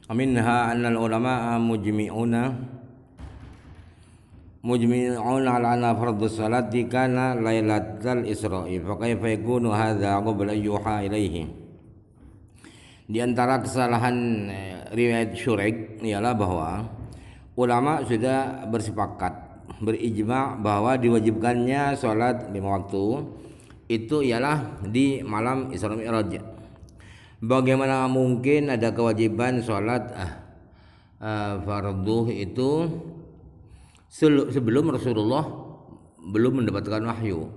Minha anna al-ulama mujmi'una ala anna fardhu salati kana lailatal isra'i fa kaifa yakunu hadza qabla yuha ilaihi. Di antara kesalahan riwayat Syuraik ialah bahwa ulama sudah berijma' bahwa diwajibkannya salat 5 waktu itu ialah di malam Isra Mi'raj. Bagaimana mungkin ada kewajiban sholat fardu itu sebelum Rasulullah belum mendapatkan wahyu?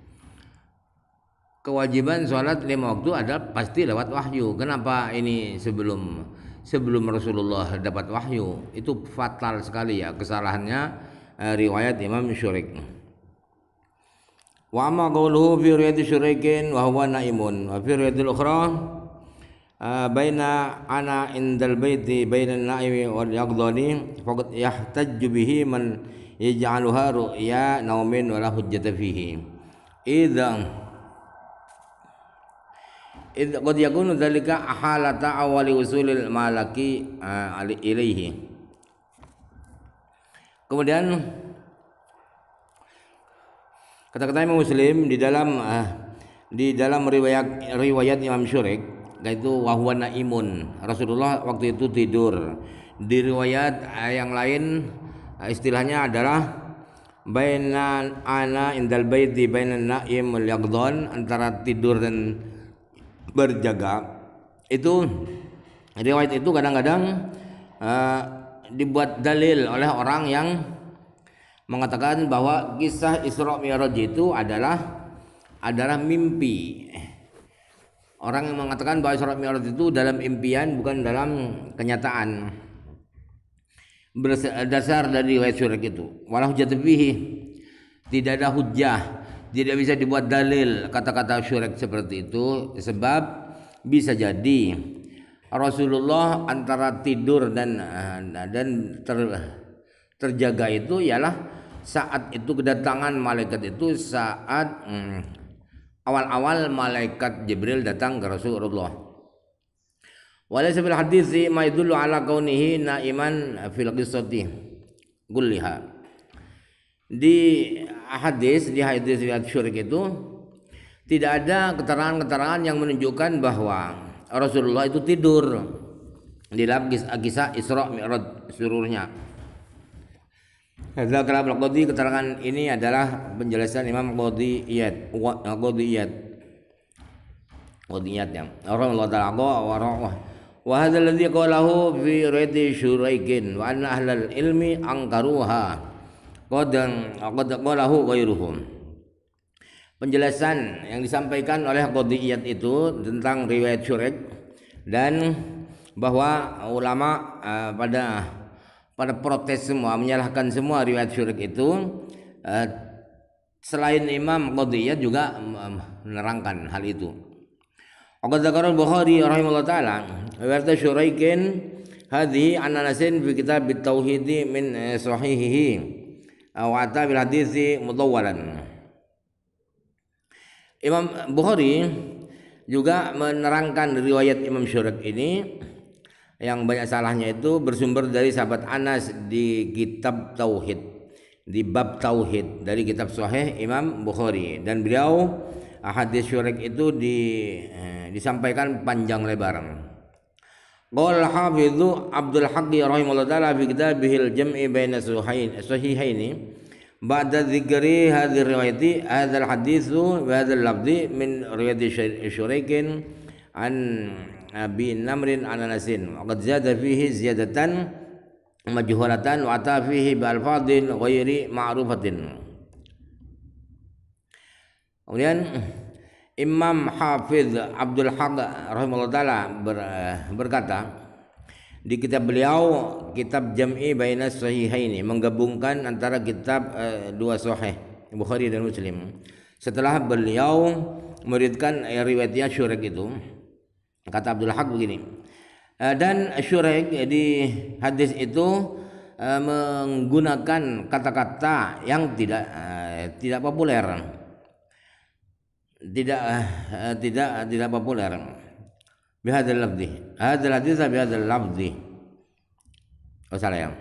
Kewajiban sholat 5 waktu ada pasti lewat wahyu. Kenapa ini sebelum Rasulullah dapat wahyu? Itu fatal sekali ya kesalahannya riwayat Imam Syuraik. Wa amma qawluhu fi riwayat Syuraikin wa huwa naimun wa fi riwayatil ukhra baina ana indal baiti baina an-naimi wal yaqdani faqad yahtajju bihi man yaj'aluha ru'ya naumin wala hujjata fihi idza qad yakunu dzalika halata awali usulil malaki ilaihi. Kemudian kata-kata Imam Muslim di dalam riwayat Imam Syuraik yaitu wahwa naimun, Rasulullah waktu itu tidur. Di riwayat yang lain istilahnya adalah baina ana indal baiti baina naim wal yaqdhan, antara tidur dan berjaga. Itu riwayat itu kadang-kadang dibuat dalil oleh orang yang mengatakan bahwa kisah Isra Mi'raj itu adalah mimpi. Orang yang mengatakan bahwa Isra Mi'raj itu dalam impian bukan dalam kenyataan. Berdasar dari riwayat Syuraik itu. Wala hujjata fihi. Tidak ada hujjah, tidak bisa dibuat dalil kata-kata Syuraik seperti itu, sebab bisa jadi Rasulullah antara tidur dan terjaga itu ialah saat itu kedatangan malaikat itu saat awal-awal malaikat Jibril datang ke Rasulullah. Walaysa fil hadits ma yadullu ala kaunihi naiman fil qissati kulliha. Di hadis riwayat Syuraik itu tidak ada keterangan-keterangan yang menunjukkan bahwa Rasulullah itu tidur di dalam kisah Isra Mi'raj seluruhnya. Hadza kalam al-Qadhi, keterangan ini adalah penjelasan Imam Qadhiyat yang rahimahullah ta'ala wa hadza alladhi qalahu fi riwayat Syuraikin wa anna ahlal ilmi angkaruha qad qalahu ghairuhum. Penjelasan yang disampaikan oleh Qadhiyat itu tentang riwayat Syuraik dan bahwa ulama pada protes semua, menyalahkan semua riwayat Syuraik itu. Selain Imam Qadhiyat juga menerangkan hal itu. Qad dzakara al-Bukhari rahimahullah taala riwayat Syuraikin hadhi an Anasin fi kitab at-tauhid min sahihihi wa ata bil hadits mudawwalan. Imam Bukhari juga menerangkan riwayat Imam Syuraik ini yang banyak salahnya itu bersumber dari sahabat Anas di kitab tauhid, di bab tauhid dari kitab Sahih Imam Bukhari, dan beliau hadis Syuraik itu disampaikan panjang lebar. Qala Hafidzu Abdul Haqq rahimahullah taala fi kitabihil jam'i baina sahihaini ba'da dzikri hadhihi riwayati hadzal haditsu wa hadzal lafzi min riwayat Syuraikin an Abi Namrin an Anasin wa qad zada fihi ziyadatan majhulatan wa ata fihi bi alfadhin ghairi ma'rufatin. Kemudian Imam Hafiz Abdul Haq rahimahullah taala berkata di kitab beliau, kitab Jam'i Baina Sahihaini, menggabungkan antara kitab dua sahih Bukhari dan Muslim, setelah beliau memuridkan riwayatnya Syuraik itu. Kata Abdul Haq begini, dan Syuraik di hadis itu menggunakan kata-kata yang tidak populer, tidak populer. Bihadzal lafzi, hadzal hadis bihadzal lafzi. Oh salah ya.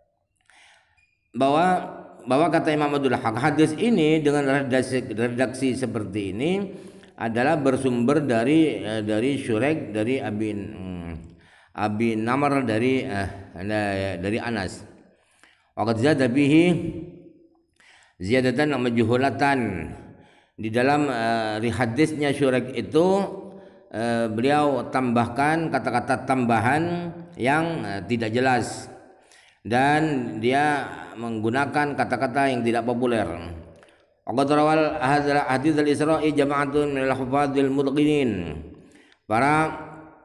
Bahwa kata Imam Abdul Haq, hadis ini dengan redaksi seperti ini adalah bersumber dari Syurek, dari Abi Namr, dari Anas. Waqad zada bihi ziyadatan majhulatan. Di dalam hadisnya Syurek itu beliau tambahkan kata-kata tambahan yang tidak jelas, dan dia menggunakan kata-kata yang tidak populer. Waqad rawal hadits al-Isra'i jama'atun min al-hufadhil mutqinin. Para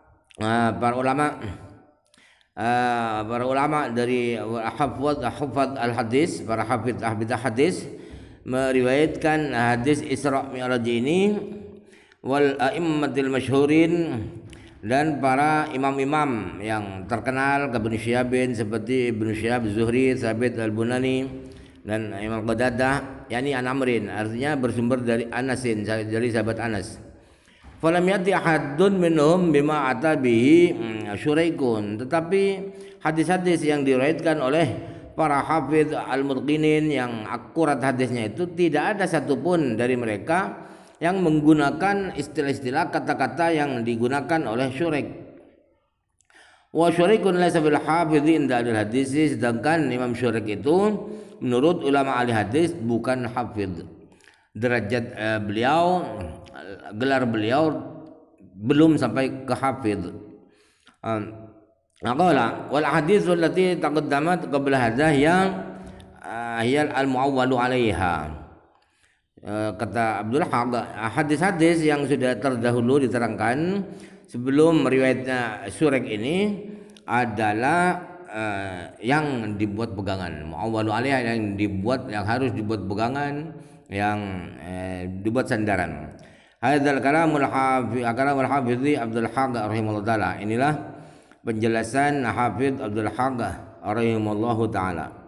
ulama dari hafaz al-hadis, para hafid hadis meriwayatkan hadis Isra Mi'raj ini, wal a'immatil masyhurin, dan para imam-imam yang terkenal Ibnu Syihab seperti Ibnu Syihab Zuhri, Thabit Al-Bunani, dan Imam Qatadah, yakni an Amrin, artinya bersumber dari Anasin, dari sahabat Anas. Falam yati ahadun minhum bima ata bihi Syuraikun, tetapi hadis-hadis yang diriwayatkan oleh para hafidz al-mutqinin yang akurat hadisnya itu tidak ada satupun dari mereka yang menggunakan istilah-istilah kata-kata yang digunakan oleh Syuraik. Wa Syuraikun laysa bil hafidzi inda al-hadis, sedangkan Imam Syuraik itu menurut ulama ahli hadis bukan hafidz. Derajat beliau, gelar beliau belum sampai ke hafidz. Qala wal hadits allati taqaddamat qabla hadha hiya al-mu'awwalu 'alaiha. Kata Abdul Haq, hadis-hadis yang sudah terdahulu diterangkan sebelum riwayatnya Syuraik ini adalah yang dibuat pegangan, mu'awwalu 'alaiha, yang harus dibuat pegangan, yang dibuat sandaran. Hadzal kalamul hafidz Abdul Haq rahimahullah taala. Inilah penjelasan Hafidz Abdul Haq rahimahullahu taala.